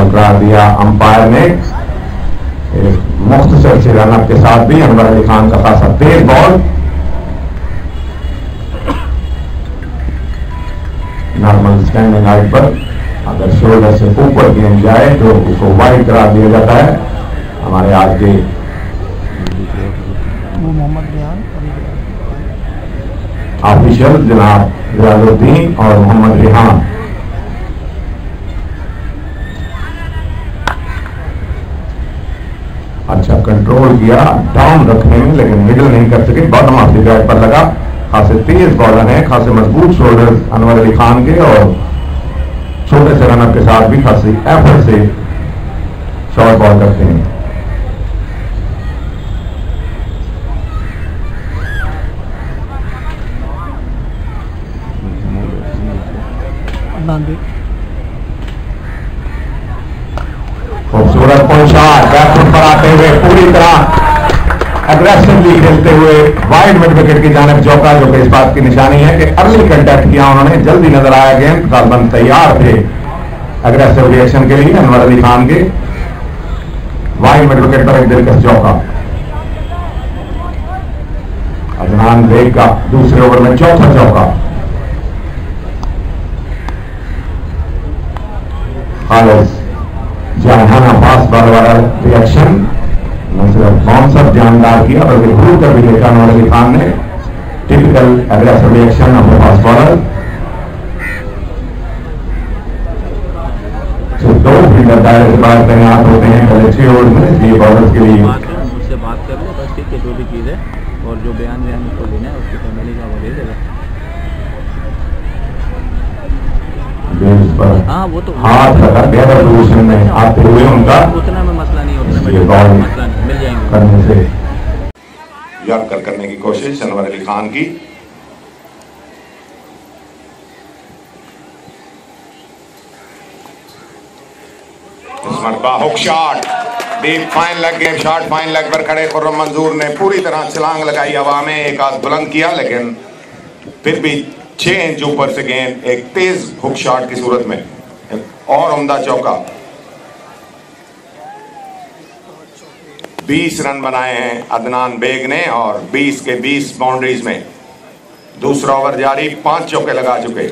Ball करार दिया umpire ने। मुख्तसर से रनअप के साथ भी अनवर अली खान का खासा तेज बॉल, नॉर्मल स्टैंडिंग हाइट पर अगर शोल्डर से ऊपर गेंद जाए तो उसको वाइड करार दिया जाता है। हमारे आज के ऑफिशियल जनाब रियाजुद्दीन और मोहम्मद रिहान। अच्छा कंट्रोल किया डाउन रखने में, लेकिन मिडल नहीं कर सके, बॉटम ऑफ द बैट पर लगा। खासे तेज बॉलर हैं, खासे मजबूत शोल्डर अनवर अली खान के, और छोटे से रनअप के साथ भी खासी एफर्ट से शॉर्ट बॉल करते हैं। खूबसूरत पहुंचार बैकफुट पर आते हुए पूरी तरह एग्रेसिवली खेलते हुए वाइड मिड विकेट की जानिब चौका, जो कि इस बात की निशानी है कि अर्ली कंटैक्ट किया उन्होंने, जल्दी नजर आया गेंद, गालबन तैयार थे एग्रेसिव रिएक्शन के लिए अनवर अली खान के। वाइड मिड विकेट पर एक दिलकश चौका। अदनान बेग का दूसरे ओवर में चौथा चौका। खालिद जहाना फास्ट बॉल वाला रिएक्शन न सिर्फ बाउंसर जानदार किया बल्कि घूर कर भी देखा अनवर अली खान ने। Typical aggressive reaction of the fast bowler. तो दो फील्डर दायरे से बाहर तैनात होते हैं पहले 6 ओवर में, ये बॉलर्स के लिए उससे बात कर लो बस, ठीक है, जो भी चीज़ है और जो बयान को लेना है उसकी फैमिली का वो दे देगा। पर हाँ वो तो हाथ रखा बेहतर पोजीशन में आते हुए उनका उतना में मसला नहीं, उतना में मसला नहीं, मिल जाएंगे करने से यॉर्कर करने की कोशिश अनवर अली खान की। इस मरतबा hook shot, deep fine leg game shot, fine leg पर खड़े खुर्रम मंजूर ने पूरी तरह छलांग लगाई हवा में, एक हाथ बुलंद किया, लेकिन फिर भी 6 इंच ऊपर से गेंद एक तेज हुक शॉट की सूरत में एक और उम्दा चौका। 20 रन बनाए हैं अदनान बेग ने और 20 के 20 बाउंड्रीज में। दूसरा ओवर जारी, 5 चौके लगा चुके।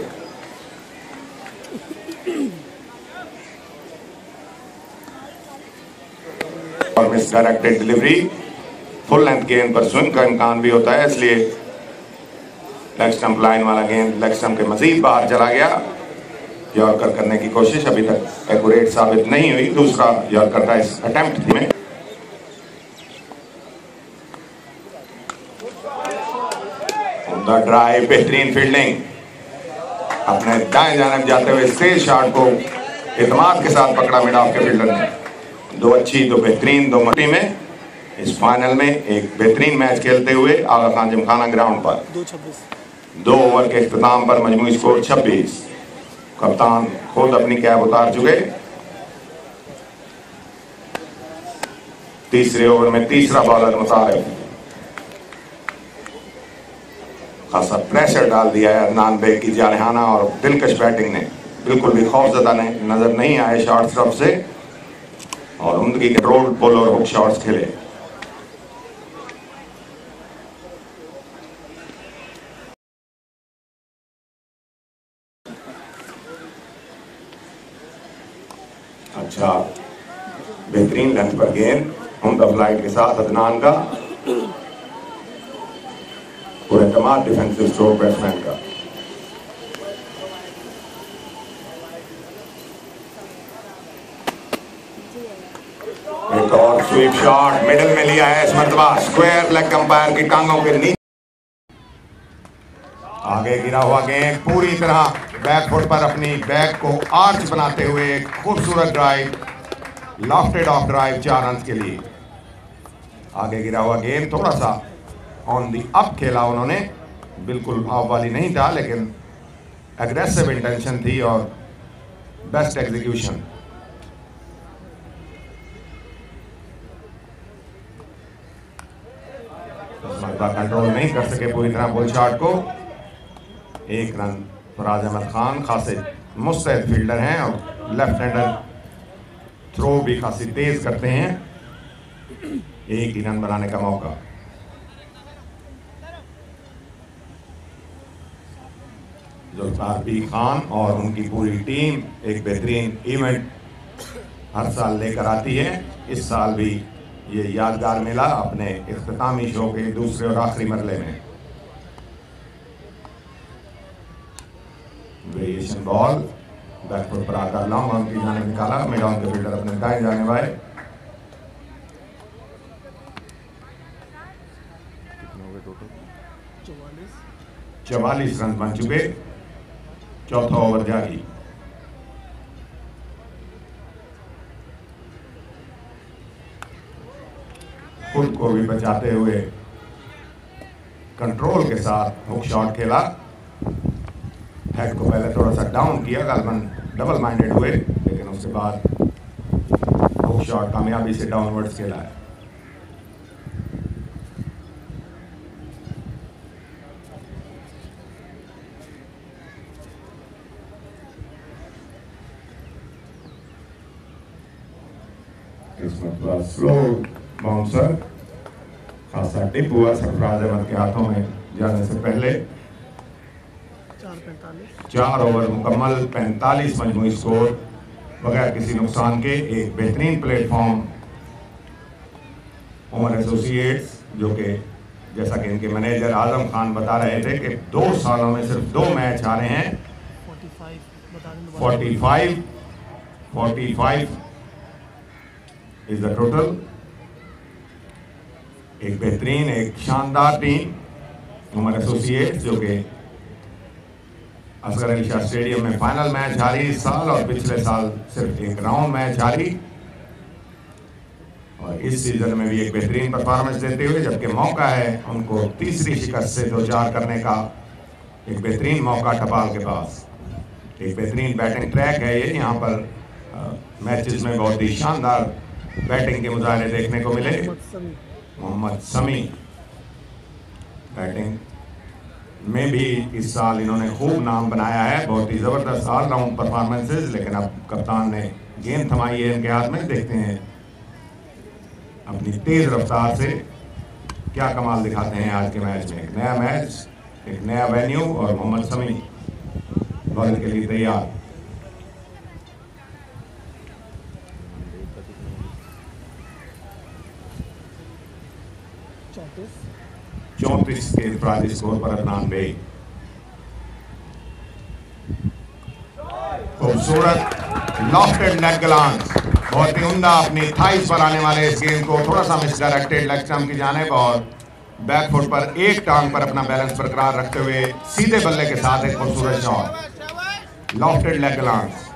और misdirected delivery, full length गेंद पर स्विंग का इम्कान भी होता है, इसलिए लेग स्टंप लाइन वाला गेंद लेग स्टंप के मजीद बाहर चला गया। यॉर्कर करने की कोशिश अभी तक एक्यूरेट साबित नहीं हुई। दूसरा यॉर्कर का इस अटेम्प्ट में उनका ड्राइव, बेहतरीन फील्डिंग, अपने दाएं जानिब जाते हुए तेज शॉट को इत्मीनान के साथ पकड़ा मिड ऑफ के फील्डर ने। 2 अच्छी 2 बेहतरीन 2 मटी में इस फाइनल में एक बेहतरीन मैच खेलते हुए आगा खान जिमखाना ग्राउंड पर 2 ओवर के इख्तिताम पर मजमूई स्कोर 26। कप्तान खुद अपनी कैप उतार चुके। तीसरे ओवर में तीसरा बॉलर मुतारिफ खासा प्रेशर डाल दिया है अदनान बेग की जारहाना और दिलकश बैटिंग ने। बिल्कुल भी खौफजदा नजर नहीं आए शॉर्ट तरफ से और उनकी कंट्रोल पुल और हुक शॉट्स खेले। अच्छा बेहतरीन लेंथ पर गेंद, उनका फ्लाइट के साथ अदनान का पूरे तमाम डिफेंसिव स्ट्रोक बैट्समैन का। एक और स्वीप शॉट मिडिल में लिया है इस मरतबा, स्क्वायर लेग अंपायर की टांगों के नीचे आगे गिरा हुआ गेंद पूरी तरह बैकफुट पर अपनी बैक को आर्च बनाते हुए एक खूबसूरत drive, lofted off drive 4 run के लिए। आगे गिरा हुआ गेंद थोड़ा सा ऑन दी अप खेला उन्होंने, बिल्कुल ऑफ वाली नहीं था, लेकिन एग्रेसिव इंटेंशन थी और बेस्ट एग्जीक्यूशन। कंट्रोल नहीं कर सके पूरी तरह बुल शॉट को। 1 रन फराज अहमद खान खासे मुस्तैद फील्डर हैं और लेफ्ट हैंडर थ्रो भी खासी तेज करते हैं। एक ही रन बनाने का मौका। जुल्फकार बी खान और उनकी पूरी टीम एक बेहतरीन इवेंट हर साल लेकर आती है। इस साल भी ये यादगार मिला अपने इख्तितामी शो के दूसरे और आखिरी मरले में। वेरिएशन बॉल बैकफुट पर आकर लॉन्ग ऑन की जाने निकाला। मिड ऑन के फील्डर अपने दाएं जाने वाले 44 रन बन चुके। चौथा ओवर जारी। खुद को भी बचाते हुए कंट्रोल के साथ हुक शॉट खेला। हेड को पहले थोड़ा सा डाउन किया, गालमन डबल माइंडेड हुए, लेकिन उसके बाद हुक शॉट कामयाबी से डाउनवर्ड्स खेला है। स्लो बाउंसर खासा टिप हुआ सरफराज अहमद के हाथों में जाने से पहले। 4 ओवर मुकम्मल, 45 मजमूई स्कोर बगैर किसी नुकसान के। एक बेहतरीन प्लेटफॉर्म उमर एसोसिएट्स, जो कि जैसा कि इनके मैनेजर आजम खान बता रहे थे कि 2 सालों में सिर्फ 2 मैच हारे हैं। 45 इज द टोटल। एक बेहतरीन, एक शानदार टीम उमर एसोसिएट्स, जो कि असगर अली शाह स्टेडियम में फाइनल मैच हारी इस साल और पिछले साल सिर्फ एक राउंड मैच हारी, और इस सीजन में भी एक बेहतरीन परफॉर्मेंस देते हुए, जबकि मौका है उनको तीसरी शिकस्त से 2-4 करने का। एक बेहतरीन मौका टपाल के पास। एक बेहतरीन बैटिंग ट्रैक है ये। यहाँ पर मैचेस में बहुत ही शानदार बैटिंग के मुजाहरे देखने को मिले। मोहम्मद समी बैटिंग में भी इस साल इन्होंने खूब नाम बनाया है। बहुत ही ज़बरदस्त ऑलराउंड परफॉर्मेंसेस, लेकिन अब कप्तान ने गेंद थमाई है इनके हाथ में। देखते हैं अपनी तेज रफ्तार से क्या कमाल दिखाते हैं आज के मैच में। एक नया मैच, एक नया वेन्यू, और मोहम्मद समी बॉल के लिए तैयार। चौंतीस के इंफरादी स्कोर पर अदनान बेग। खूबसूरत लॉफ्टेड लेग ग्लांस, बहुत ही उम्दा अपनी थाइस पर आने वाले इस गेंद को थोड़ा सा मिसडायरेक्टेड लेग स्टंप की जानिब, और बैकफुट पर एक टांग पर अपना बैलेंस बरकरार रखते हुए सीधे बल्ले के साथ एक खूबसूरत शॉट। लॉफ्टेड लेग ग्लांस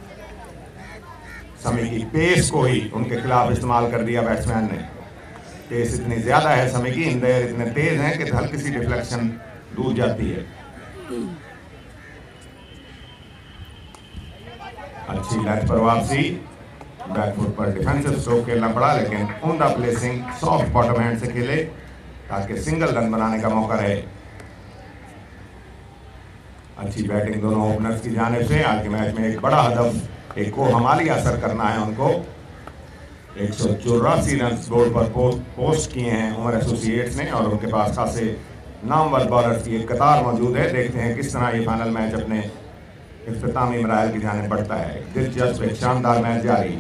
समी की पेस को ही उनके खिलाफ इस्तेमाल कर दिया बैट्समैन ने। पेस इतनी ज्यादा है समी की, इन देयर इतने तेज हैं कि हल्की सी डिफ्लेक्शन दूर जाती है। अच्छी लेग पर वापसी। बैकफुट पर डिफेंसिव स्ट्रोक खेलना पड़ा, लेकिन उम्दा प्लेसिंग सॉफ्ट बॉटम हैंड से खेले ताकि सिंगल रन बनाने का मौका रहे। अच्छी बैटिंग दोनों ओपनर्स की जानिब से। आज के मैच में एक बड़ा हदफ, एक को हमाली असर करना है उनको। 184 रन बोर्ड पर पोस्ट किए हैं उमर एसोसिएट्स ने, और उनके पास खासे नामवर बॉलर्स की एक कतार मौजूद है। देखते हैं किस तरह ये फाइनल मैच अपने इख्तितामी मराहल की जानिब बढ़ता है। दिलचस्प एक शानदार मैच जारी।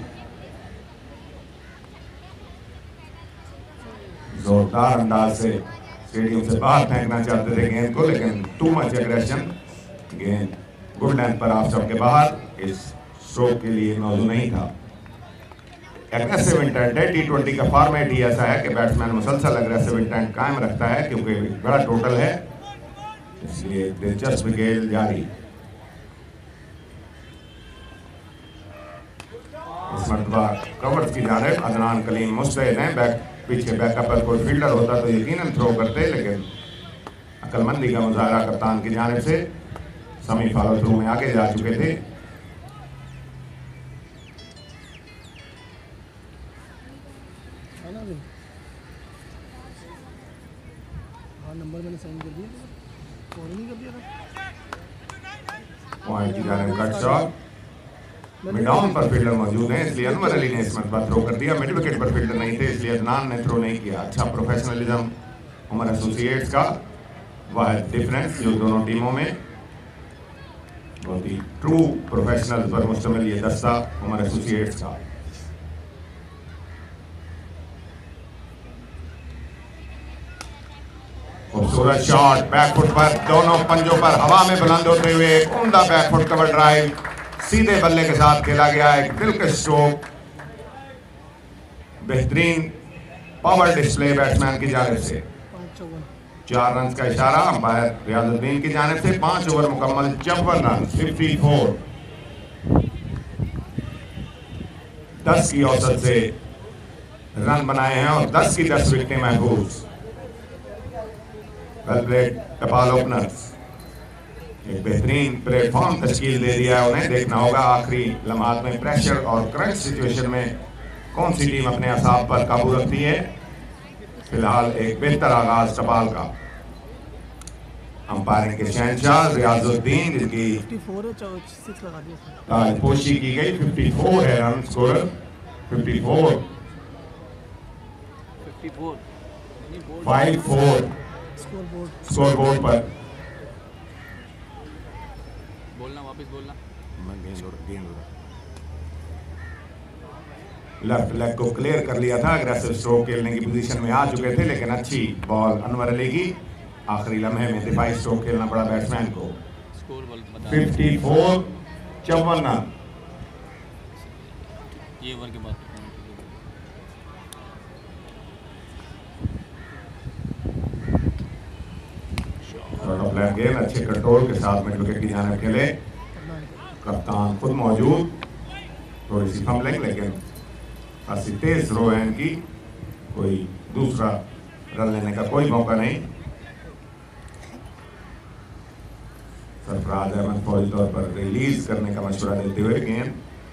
जोरदार अंदाज से स्टेडियम से बाहर फेंकना चाहते थे गेंद को, लेकिन टू मच एग्रेशन। गेंद गुड लेंथ पर ऑफ स्टंप के बाहर इस स्ट्रोक के लिए मौजूद नहीं था। एग्रेसिव इंटेंट है, T20 का फॉर्मेट ही ऐसा है कि बैट्समैन मुसलसल एग्रेसिव इंटेंट कायम रखता है, क्योंकि बड़ा टोटल है, इसलिए दिलचस्प गेंद जारी। इस मरतबा कवर्स की जानिब अदनान कलीम मुस्तैद हैं। पीछे बैकअप पर कोई फील्डर होता तो यकीनन थ्रो करते, लेकिन अक्लमंदी का मुजाहरा कप्तान की जानिब से। समी फॉलो थ्रू में आगे जा चुके थे। नंबर मैंने सेंड कर दिया, कॉल नहीं कर दिया था। पॉइंट की जानिब कट शॉट। मिड ऑन पर फील्डर मौजूद हैं, इसलिए अनवर अली ने इस मरतबा थ्रो कर दिया। मिड विकेट पर फील्डर नहीं थे, इसलिए अदनान ने थ्रो नहीं किया। अच्छा प्रोफेशनलिज्म उमर एसोसिएट्स का, वह डिफरेंस जो दोनों टीमों में, बहुत ही ट्रू प्रोफेशनल पर मुश्तमिल ये दस्ता उमर एसोसिएट्स का। खूबसूरत शॉट बैकफुट पर, दोनों पंजों पर हवा में बुलंद होते हुए उम्दा बैकफुट कवर ड्राइव सीधे बल्ले के साथ खेला गया। एक दिलकश स्ट्रोक, बेहतरीन पावर डिस्प्ले बैट्समैन की जानिब से। 4 रन का इशारा अंपायर रियाजुद्दीन की जानिब से। 5 ओवर मुकम्मल, 54 रन, 54। 10 की औसत से रन बनाए हैं और 10 की 10 विकेटें महफूज। वेल प्लेड नेपाल ओपनर्स, एक बेहतरीन प्लेटफॉर्म तश्कील दे दिया है उन्हें। देखना होगा आखिरी लम्हात में प्रेशर और क्रंच सिचुएशन में कौन सी टीम अपने असाब पर काबू रखती है। फिलहाल एक बेहतर आगाज नेपाल का। अंपायरिंग के शहंशाह रियाजुद्दीन, जिसकी ताजपोशी की गई। 54 है रन स्कोरर, 54 5-4 स्कोरबोर्ड पर। बोलना, वापस बोलना। लेफ्ट लेग को क्लियर कर लिया था, अग्रेसिव स्ट्रोक खेलने की पोजीशन में आ चुके थे, लेकिन अच्छी बॉल अनवर अली की। आखिरी लम्हे में दिफाई स्ट्रोक खेलना पड़ा बैट्समैन को। 54, 54 रन। ये ओवर के बाद गेंद अच्छे कंट्रोल के साथ मिड विकेट की जानिब खेले। कप्तान खुद मौजूद, थोड़ी सी फंबलिंग, लेकिन खासी तेज थ्रो है इनकी। कोई दूसरा रन लेने का कोई मौका नहीं। सरफराज अहमद फौरी तौर पर रिलीज करने का मशवरा देते हुए गेंद,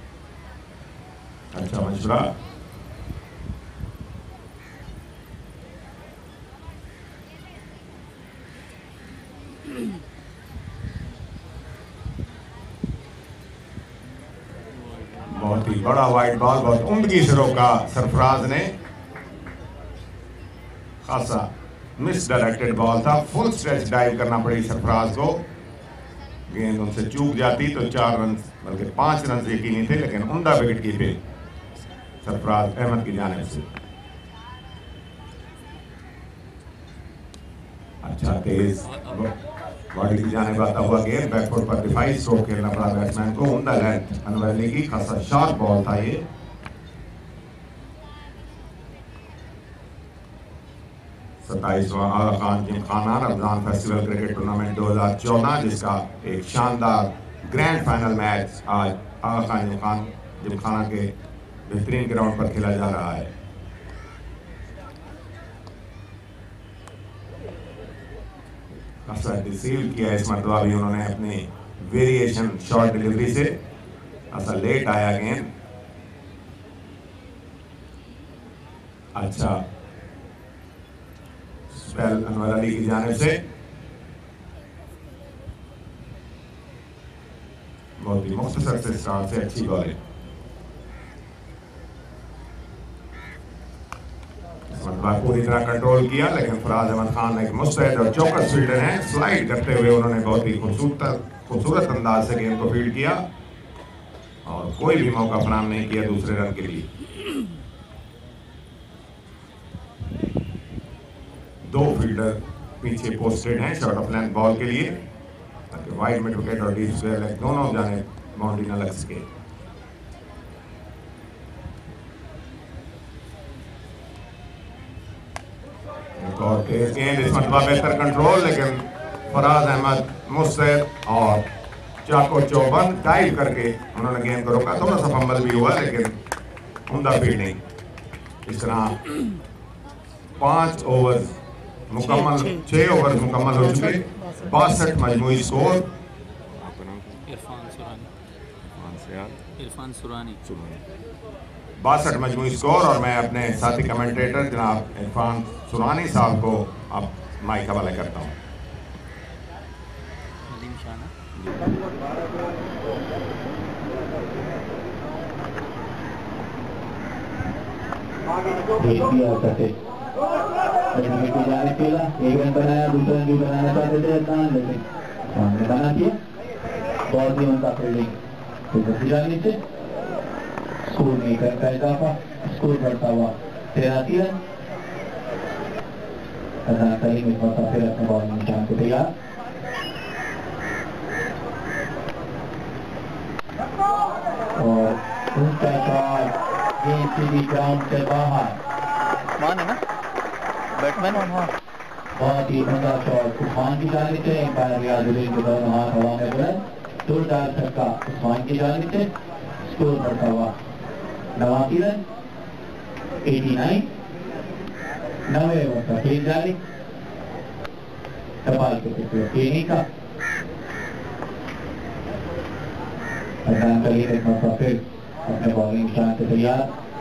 अच्छा मशवरा। बहुत ही बड़ा वाइड बॉल, बहुत उम्दगी से रोका सरफराज ने। खासा मिस डायरेक्टेड बॉल था, फुल स्ट्रेच डाइव करना पड़ी सरफराज को। गेंद उनसे चूक जाती तो 4 रन बल्कि 5 रन यकीनी थे, लेकिन उम्दा विकेट कीपिंग सरफराज अहमद की जानिब से। अच्छा तेज बॉडी की जाने आता हुआ गेंद, बैकफुट पर डिफाई स्ट्रोक खेलना पड़ा बैट्समैन को। उम्दा लेंथ अनवर अली की, खासा शार्प बॉल था ये। सत्ताईसवां Aga Khan Gymkhana Ramzan festival cricket tournament 2014, जिसका एक शानदार ग्रैंड फाइनल मैच आज आगा खान जिमखाना के बेहतरीन ग्राउंड पर खेला जा रहा है। रिसीव किया इस मरतबा भी उन्होंने अपनी वेरिएशन शॉर्ट डिलीवरी से। ऐसा लेट आया गेंद, अच्छा स्पेल अनवर अली की जानिब से। बहुत ही मुख्तसर से स्टार्ट से अच्छी बॉलिंग। पूरी तरह कंट्रोल किया, लेकिन फराज अहमद खान एक मुस्तैद और चौकस फील्डर हैं। स्लाइड करते हुए उन्होंने बहुत ही खूबसूरत अंदाज से गेंद को फील्ड किया और कोई भी मौका फराहम नहीं किया दूसरे रन के लिए। 2 फील्डर पीछे पोस्टेड हैं शॉर्ट ऑफ लेंथ बॉल के लिए, ताकि वाइड मिड विकेट और डीप स्क्वायर लेग दोनों जाने बाउंड्री न लग सके। और तेज गेंद, इस मरतबा बेहतर कंट्रोल, लेकिन फराज अहमद मुस्तैद और चाको चौबंद डाइव करके उन्होंने गेंद को रोका। थोड़ा सा फंबल भी हुआ, लेकिन उम्दा फील्डिंग। इस तरह 5 ओवर मुकम्मल, 6 ओवर मुकम्मल हो चुके। 62 मजमूई स्कोर। इरफान सुरानी 62 मजमूई स्कोर। और मैं अपने साथी कमेंटेटर जनाब इरफान सुरानी साहब को अब माइक हवाले करता हूँ। नदीम शाह भेज दिया करते की जाने खेला, एक रन बनाया, दूसरा रन भी बनाना चाहते थे अदनान, लेकिन हमने बना दिया। बहुत ही उनका फील्डिंग तो जाने से स्कोर में 1 रन का इजाफा, स्कोर बढ़ता हुआ 83 रन। अदनान करीम इस मौका फिर अपने बॉलिंग निशान को तैयार। और उनका शॉट गेंद सीधी ग्राउंड से बाहर। मान है ना बैट्समैन। बहुत ही उमदा शॉट उस्मान की जानिब से, एम्पायर रियाजुद्दीन के दोनों हाथ हवा में बुलंद, जोरदार छक्का उस्मान की जानिब से। स्कोर बढ़ता हुआ 89 रन, 89। 9वें ओवर का खेल जारी, टपाल के टुकड़े खेलने का। अदनान करीम एक मौका फिर अपने बॉलिंग निशान से तैयार।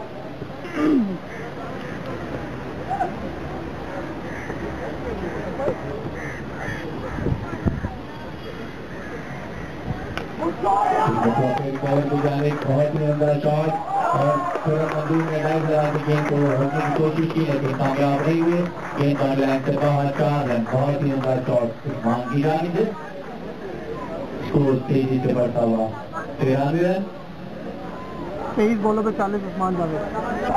बहुत ही अंदर शॉट और मंजूर ने लाइन लगा के गेंद को रोकने की कोशिश की, लेकिन कामयाब नहीं हुए। गेंद ऑन लाइन से बाहर, 4 रन। बहुत ही अंदर शॉट उस्मान की जानिब से। स्कोर तेजी से बढ़ता हुआ 93 रन। 23 बॉलों पे 40 उस्मान जावेद का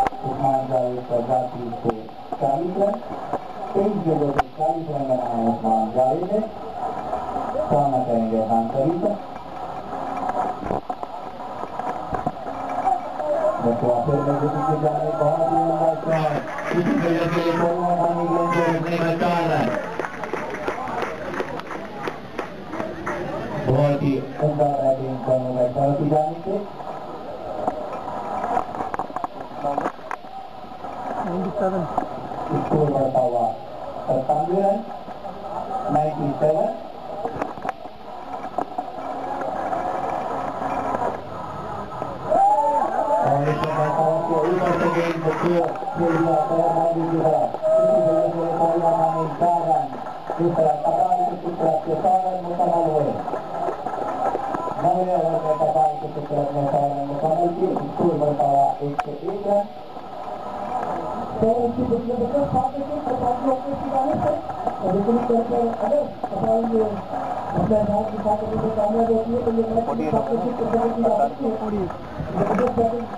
जाती को 40 रन, 23 गेंदों पे 40 रन बनाया उस्मान जावेद ने। सामना करेंगे अदनान करीम का। फिर में जाने बहुत ही लंबा शॉट, इसी वजह से गेंद को रोकने का 4 रन। बहुत ही उम्दा बैटिंग करने का शॉट की जाने से। 97 स्कोर बढ़ता हुआ 97 रन, 97। और इस ऊपर से गेंद को खेल दिया तरह की तरह, इसी वजह से परिणाम में 4 रन। दूसरा टपाल के टुकड़ा के 100 रन मुकम्मल हुए। 9वें ओवर में टपाल के टुकड़ा में 100 रन मुकम्मल किए। स्कोर बढ़ता हुआ 101 रन। तो इसकी बच्चे साथ में टपाल को अपने खिलाने से लेकिन करके अगर टपाल में अपने हाथ दिखा कर जो कामयाब होती है तो ये मैच की पार्टनरशिप करने की बात है। जबरदस्त बैटिंग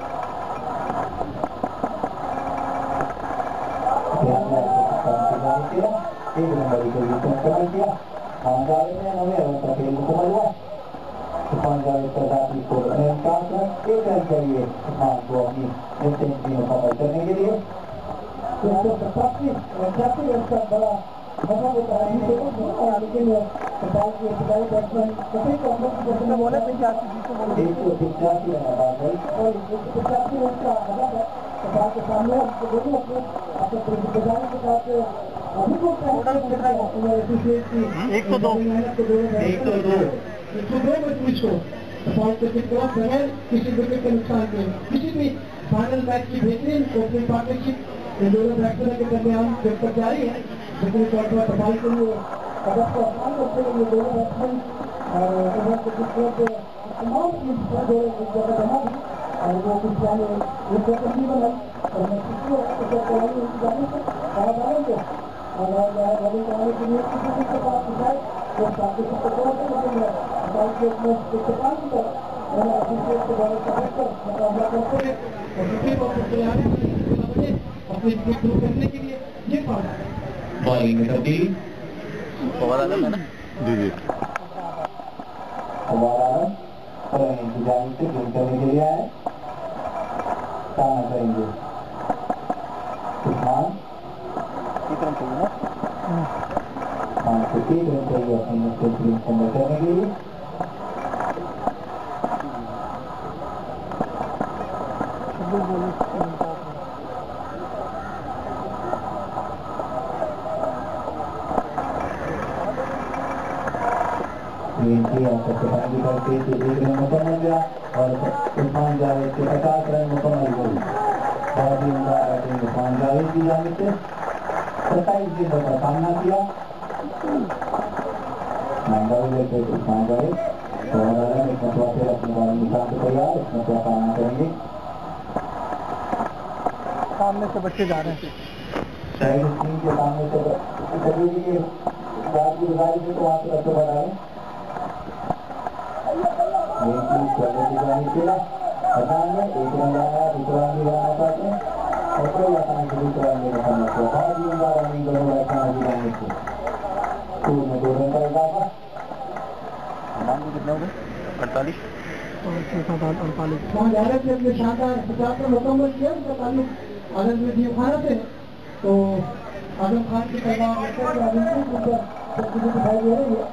एक नंबर को मुकम्मल किया। जावेद ने 9वें ओवर का खेल मुकम्मल हुआ। उस्मान जावेद का जाती स्कोर 49 रन। 1 रन चाहिए उस्मान को अपनी सेंचुरी मुकम्मल करने के लिए। 187 रन का बड़ा मजा होता है, लेकिन टपाल के खिलाड़ी बैट्समैन कभी कम बोले 185 रन बाद है और 185 रन का मजा है टपाल के सामने। दोनों अपने गुजारे के साथ अभी को 102 में पूछो टपाल के टुकड़ा बगैर किसी विकेट के नुकसान के किसी भी फाइनल मैच की बेहतरीन ओपनिंग पार्टनरशिप इन दोनों बैट्समैनों के दरमियान जब तक जारी है, लेकिन टपाल के लिए कदम को आसान करते हुए ये दोनों बैट्समैन और तमाम टीम जगह जमा दी और वो कुछ जाने एक नहीं बनाई और मैं किसी उनकी जाने से कहा डालेंगे और बॉलिंग कराने के लिए किसी के पास जाए तो काफी सबको थोड़ा सा लगेंगे के अपने इस्तेमाल की तरफ को बॉलिंग कर मुकाबला करते हैं और दूसरी बॉल को खिलाने अपनी विकेट थ्रो करने के लिए ये काम है। बॉलिंग में तब्दीली बहुत अलग है ना जी हमारा इंतजाम से गेम करने के लिए आए। सामना करेंगे उस्मान की तरफ चाहिए ना 503 रन चाहिए अपनी सेंचुरी मुकम्मल करने के लिए। करते थे 1 रन मुकम्मल किया और उस्मान जावेद के 50 रन मुकम्मल हुए। बहुत ही उम्दा बैटिंग उस्मान जावेद की जानिब से। 27 गेंदों का सामना किया उस्मान जावेद। तो एक मतलब फिर अपने बॉलिंग निशान से तैयार, इसमें क्या सामना करेंगे सामने से बच्चे जा रहे हैं। साइड स्क्रीन के सामने से सभी के बात की गुजारिश है तो वहाँ से बच्चे बनाए अचान में एक रन आया, दूसरा रन भी बनाना चाहते हैं और कोई आसानी से दूसरा रन नहीं बनाना चाहते। बहुत ही उम्दा रनिंग दोनों बैट्समैन अभी जाने से स्कोर में 2 रन का इजाफा। कितना हो गया? 48 भारत ने अपने शानदार 50 रन मुकम्मल किया। उसका ताल्लुक आनंद नदीम खाना से, तो आजम खान की पैदावार दिखाई दे रही है।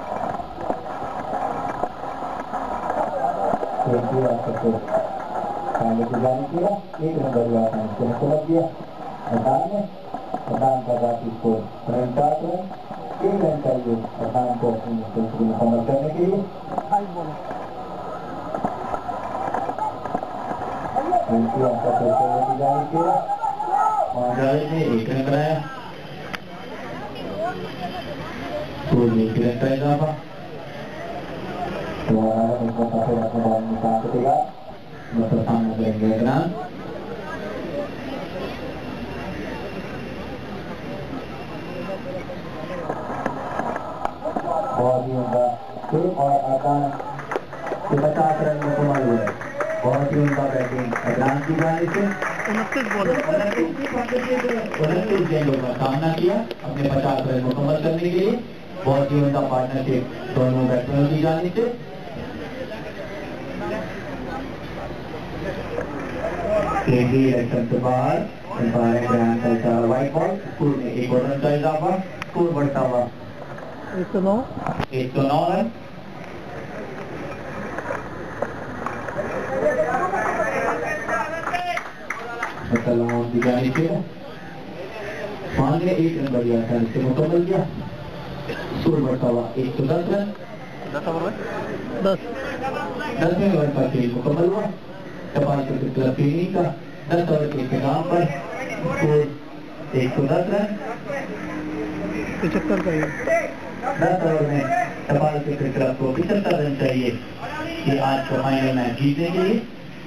पहले की जाने किया, एक नंबर हुआ था उसको मुकम्मल किया। अदान का बाकी स्कोर 7 रन, 1 रन चाहिए अदान को अपनी मुश्किल को मुकम्मल करने के लिए। ने 1 रन बनाया, तो 1 रन का इजाफा। सामने करेंगे रन बहुत ही उनका और आसान 50 रन मुकम्मल हुए। बहुत ही उनका बैटिंग अदनान की जाने से 29 गेंदों का सामना किया अपने 50 रन मुकम्मल करने के लिए। बहुत ही उनका पार्टनरशिप दोनों बैट्समैनों की जाने से। इलेक्शन के बाद व्हाइट बॉल स्कोर में 1 रन का इजाफा। स्कोर बढ़ता हुआ 109 रन। की जाने से मान ने 1 रन बढ़िया था, इससे मुकम्मल किया। स्कोर बढ़ता हुआ 110 रन। 10वें ओवर का खेल मुकम्मल हुआ। टपाल क्रिकेट क्लब फेनी का 10 ओवर के इख्तिताम पर स्कोर 110 रन। 75 का 10 ओवर में टपाल क्रिकेट क्लब को 75 रन चाहिए ये आज का फाइनल मैच जीतने के लिए।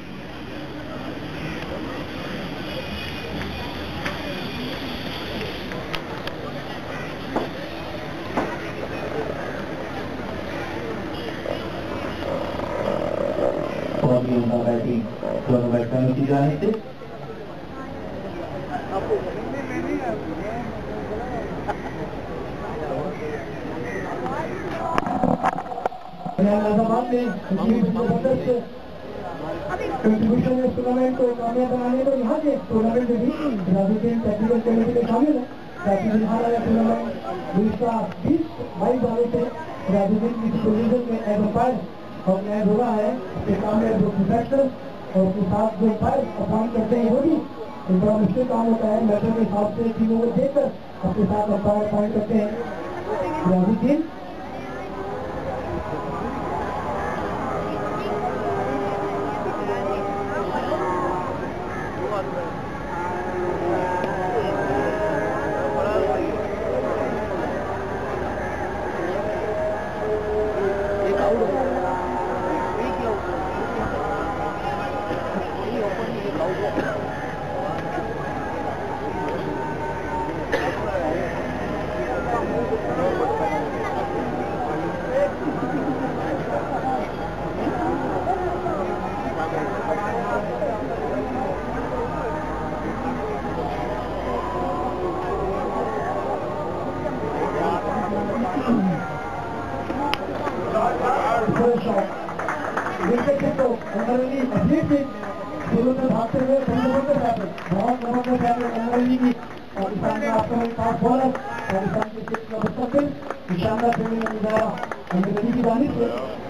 बैटिंग दोनों बैट्समैनों की जाने से कंट्रीब्यूशन इस टूर्नामेंट को कामयाब बनाने को यहाँ के टूर्नामेंट में भी राजस्थान टेक्निकल कमेटी में शामिल है। टूर्नामेंट 2020-22 वाले से राजस्थान की पोजीशन में एज अंपायर और मैच हो रहा है। इसके सामने जो प्रोफेसर और उसके साथ जो अंपायर काम करते हैं वो भी बड़ा मुश्किल काम होता है। मैचों के हिसाब से टीमों को देखकर अपने साथ अंपायर अपॉइंट करते हैं राजस्थान। भागते हुए बहुत शानदार फील्डिंग का नजारा अंग्रेजी की जानिब से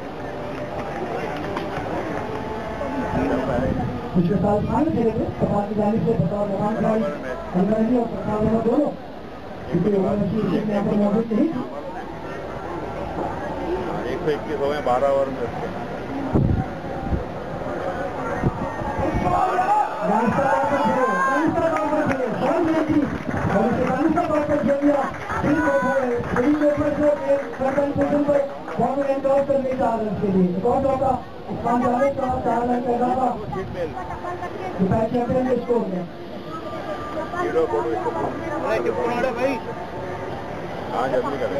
पिछले साल खान खेले थे। कपाल की जानिब से बतौर जवान खिलाड़ी अंग्रेजी और प्रसाद दोनों क्योंकि यहाँ पर मौजूद नहीं। 121 हो गए 12 ओवर में। हाँ जल्दी करें।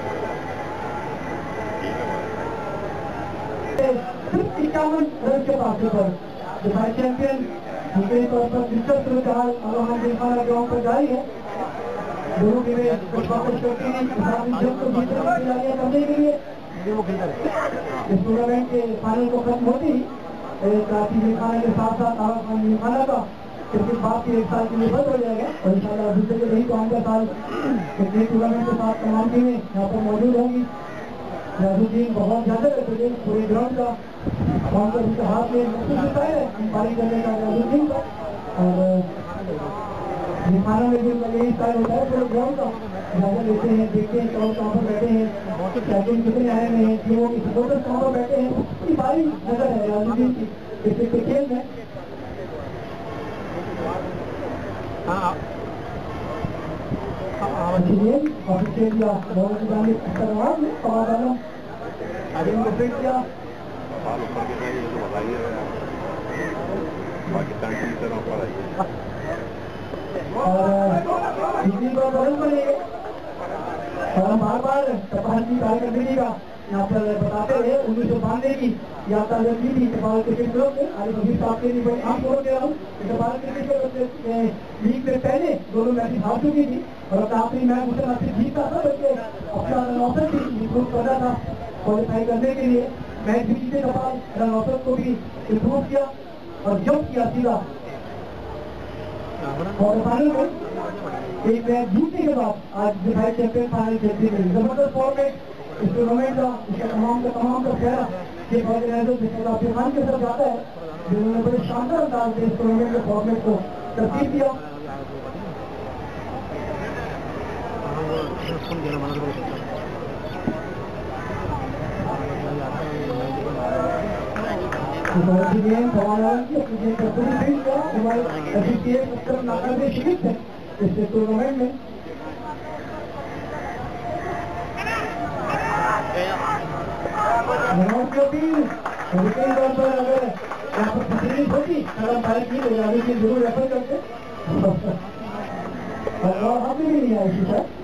51 रन के फासले पर डिफाइट चैंपियन दूसरे तौर पर दिलचस्प रुझान आवाहन दिखाना ग्राउंड पर जारी है। दोनों टीमें कोशिश करती हैं जब तो जीतने की तैयारियां करने के लिए इस टूर्नामेंट के फाइनल को खत्म होती ही काफी दिखाने के साथ साथ आवाहन दिखाना का क्रिकेट बात की 1 साल के लिए बंद हो जाएगा और इंशाल्लाह दूसरे के नहीं तो आगे साल क्रिकेट टूर्नामेंट के साथ तमाम टीमें यहाँ पर मौजूद होंगी। नाज़ुद्दीन बहुत ज्यादा करते पूरे ग्राउंड का काउंटर उनके हाथ में महसूस होता है अंपायरिंग करने का नाज़ुद्दीन का और दिखाना में भी यही स्टाइल होता है पूरे ग्राउंड का इजाज़त लेते हैं देखते हैं कहाँ पर बैठे हैं चैंपियन कितने आए हुए हैं टीमों की सपोर्टर्स कहाँ पर बैठे हैं उसकी बारी नजर है नाज़ुद्दीन की क्रिकेट के खेल में। ऑफिशियल किया बहुत की जाने करवाब में फवाद आलम आगे को फिट किया और तीसरी बार बदल बनेंगे और हम बार बार कपाल की कार्यकर्मी का यहाँ पर बताते हुए 1992 की यात्रा जब की थी कपाल क्रिकेट क्लब में आज वजीर साहब के लिए बड़ी आम बोल दे रहा हूँ कपाल क्रिकेट लीग में पहले दोनों मैचेस हार चुकी थी और आखिरी मैच उसे न सिर्फ जीता था बल्कि अपना रन औसत भी इम्प्रूव कर रहा था क्वालिफाई करने के लिए मैच भी जीते कपाल रन औसत को भी इम्प्रूव किया और जंप किया सीधा और फाइनल में एक मैच जीतने के बाद आज डिफाइट चैंपियन फाइनल खेलती गई जबरदस्त फॉर्मेट इस टूर्नामेंट का इसका तमाम का चेहरा के आफिर खान के साथ जाता है जिन्होंने बड़े शानदार अंदाज से इस टूर्नामेंट के फॉर्मेट को तरतीब दिया। इस टूर्नामेंट में अगर यहाँ पर तकलीफ होती अगर भारत की तो जरूर रेफर करते और हम भी नहीं आए